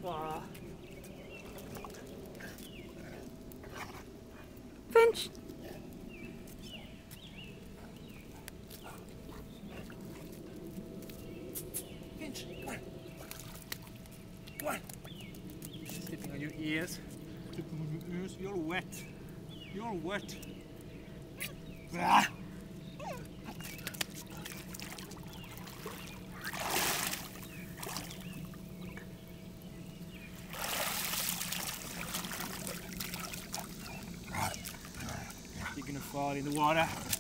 Oh. Finch! Finch, come on. Come on. Sitting on your ears. Sitting on your ears. You're wet. You're wet. Ah. You're gonna fall in the water.